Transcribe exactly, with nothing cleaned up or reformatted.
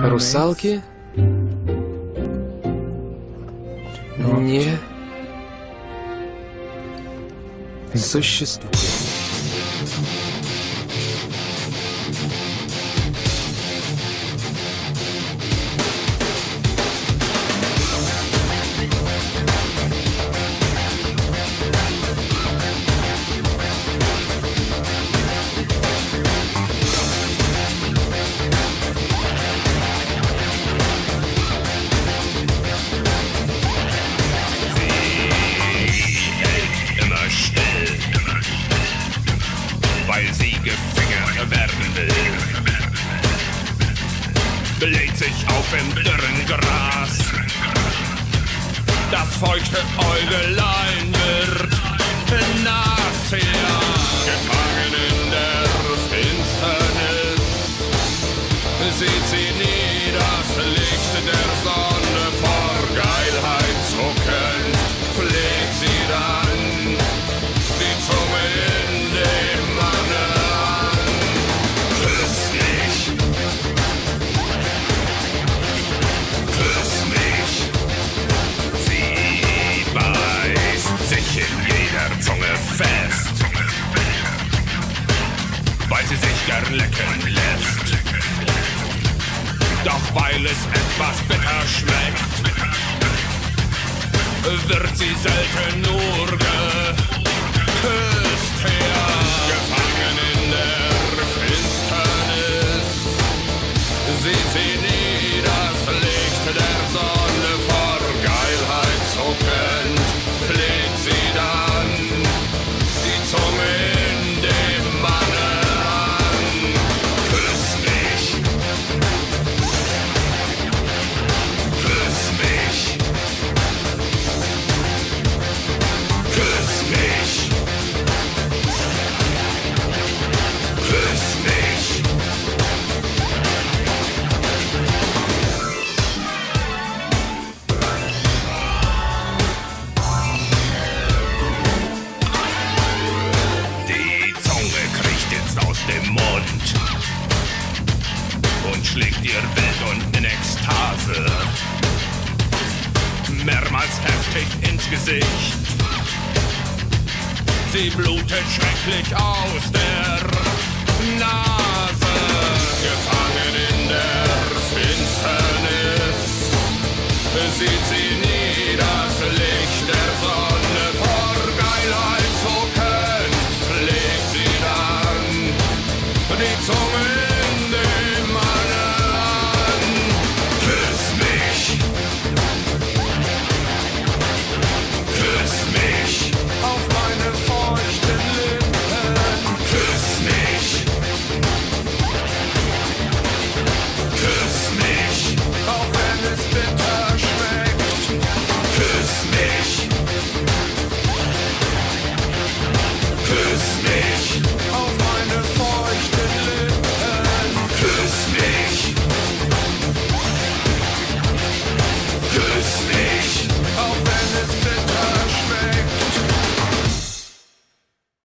Русалки? Не существует. Weil sie gefinger werden will. Bläht sich auf im dürren Gras. Das feuchte Äugelein wird nass, ja. Gefangen in der Finsternis sieht sie nie das Licht der Sonne. Vor Geilheit zuckend pflegt sie dann die Zunge in dem Manne an. Küss mich, küss mich. Sie beißt sich in jeder Zunge fest, weil sie sich gern lecken lässt. Doch weil es etwas bitter schmeckt, wird sie selten nur geküsst, ja. Gefangen in der Finsternis sieht sie nie das Licht der Sonne. Vor Geilheit zuckend pflegt sie dann die Zunge in dem Manne an. Küss mich, küss mich, küss mich, küss mich. Die Zunge kriecht jetzt aus dem Mund und schlägt ihr wild und in Ekstase mehrmals heftig ins Gesicht. Sie blutet schrecklich aus der Nase. Gefangen in der Finsternis sieht sie nie das Licht der Sonne. Vor Geilheit zuckend pflegt sie dann die Zunge